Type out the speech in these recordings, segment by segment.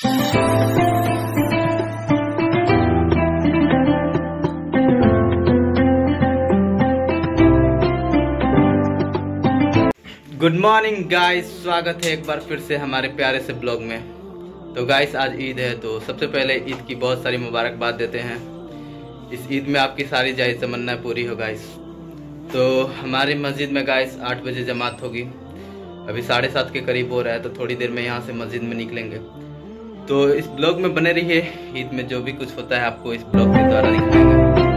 Good morning guys, स्वागत है एक बार फिर से हमारे प्यारे से ब्लॉग में। तो गाइस आज ईद है, तो सबसे पहले ईद की बहुत सारी मुबारकबाद देते हैं। इस ईद में आपकी सारी जायज़ तमन्ना पूरी हो गाइस। तो हमारी मस्जिद में गाइस 8 बजे जमात होगी। अभी 7:30 के करीब हो रहा है, तो थोड़ी देर में यहाँ से मस्जिद में निकलेंगे। तो इस ब्लॉग में बने रहिए, ईद में जो भी कुछ होता है आपको इस ब्लॉग के द्वारा दिखाएंगे।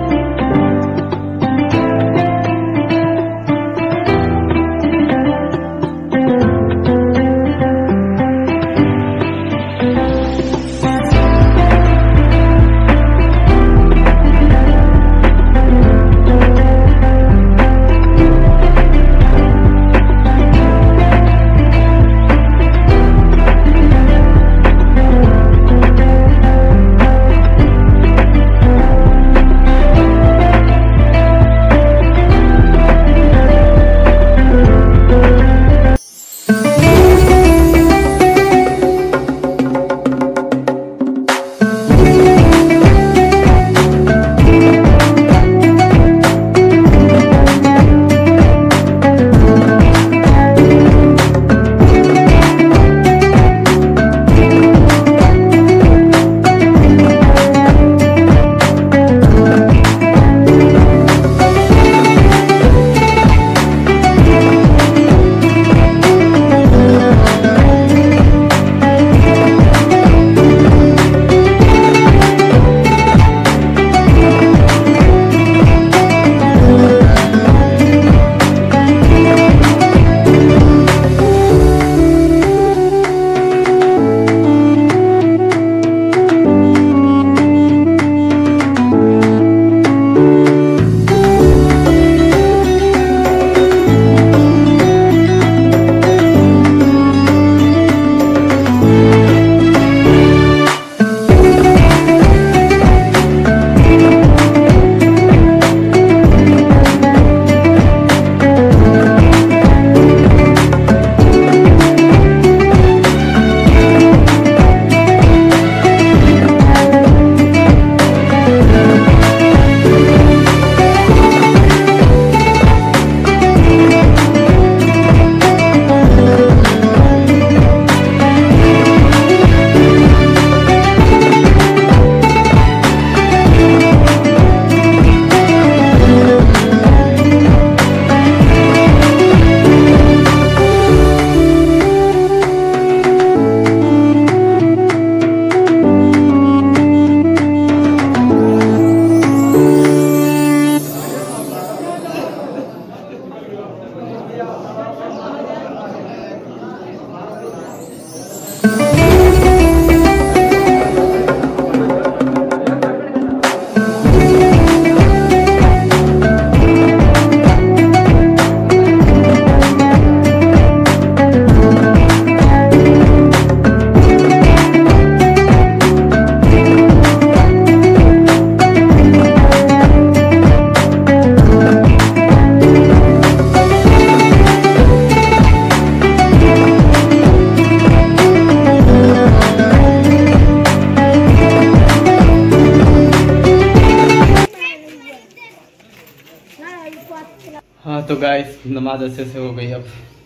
हाँ तो गाइस नमाज अच्छे से हो गई। अब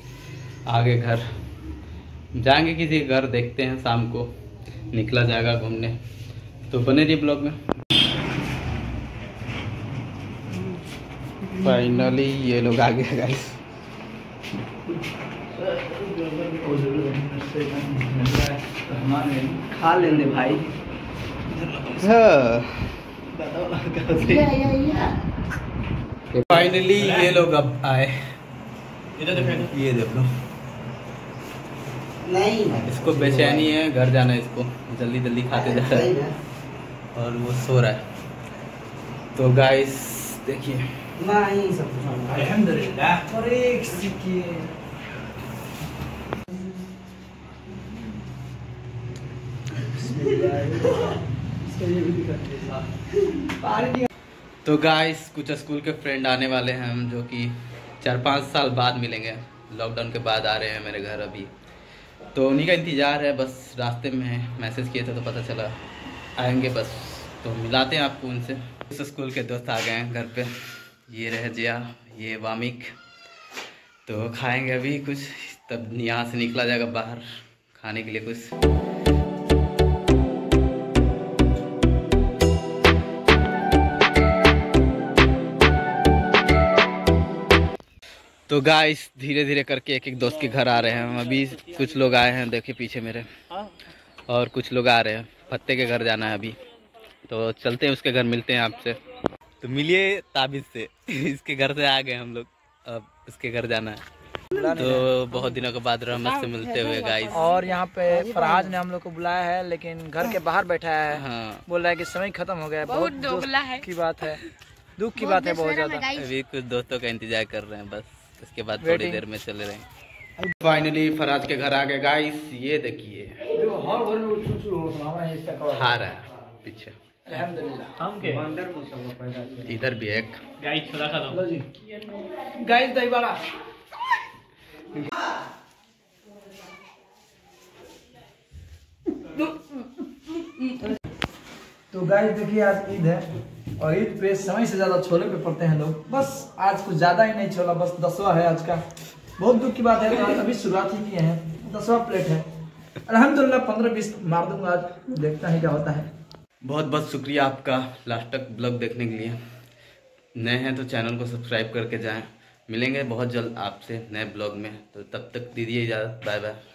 आगे घर जाएंगे, किसी घर देखते हैं, शाम को निकला जाएगा घूमने। तो बने रहिए ब्लॉग में। फाइनली ये लोग आ गए गाइस। खा लेंगे भाई। फाइनली ये लोग अब आए। ये देख लो, नहीं इसको बेचैनी है, घर जाना है इसको, जल्दी जल्दी खाते जा रहा है और वो सो रहा है। तो गाइस देखिए, नहीं सब अल्हम्दुलिल्लाह। और एक सिक्के तो गाइस कुछ स्कूल के फ्रेंड आने वाले हैं हम, जो कि 4-5 साल बाद मिलेंगे। लॉकडाउन के बाद आ रहे हैं मेरे घर अभी। तो उन्हीं का इंतज़ार है, बस रास्ते में है। मैसेज किए थे तो पता चला आएंगे बस, तो मिलाते हैं आपको उनसे। उस स्कूल के दोस्त आ गए हैं घर पे, ये रहे जिया, ये वामिक। तो खाएंगे अभी कुछ, तब यहाँ से निकला जाएगा बाहर खाने के लिए कुछ। तो गाइस धीरे धीरे करके एक एक दोस्त के घर आ रहे हैं हम। अभी कुछ लोग आए हैं, देखिए पीछे मेरे, और कुछ लोग आ रहे हैं। फत्ते के घर जाना है अभी, तो चलते हैं उसके घर, मिलते हैं आपसे। तो मिलिए ताबिज से इसके घर से आ गए हम लोग, अब उसके घर जाना है। तो बहुत दिनों के बाद रहमत से मिलते हुए गाइस। और यहाँ पे फरहाज ने हम लोग को बुलाया है, लेकिन घर के बाहर बैठा है। हाँ, बोल रहा है कि समय खत्म हो गया है। बहुत दुख की बात है, दुख की बात है बहुत ज्यादा। अभी कुछ दोस्तों का इंतजार कर रहे हैं, बस उसके बाद थोड़ी देर में चले रहे हैं। फाइनली फरहाज के घर आ गए गाइस। ये देखिए हार है पीछे, इधर भी एक गाइस दही बड़ा। तो गाइस देखिए आज ईद है, और ईद पे समय से ज्यादा छोले पे पड़ते हैं लोग। बस आज कुछ ज्यादा ही नहीं छोला, बस 10वां है आज का। बहुत दुख की बात है, तो आज अभी शुरुआत ही किए हैं, 10वां प्लेट है। अल्हम्दुलिल्लाह 15-20 मार दूंगा आज, देखता है क्या होता है। बहुत बहुत शुक्रिया आपका लास्ट तक ब्लॉग देखने के लिए। नए हैं तो चैनल को सब्सक्राइब करके जाएं। मिलेंगे बहुत जल्द आपसे नए ब्लॉग में, तो तब तक दीजिए इजाज़त, बाय बाय।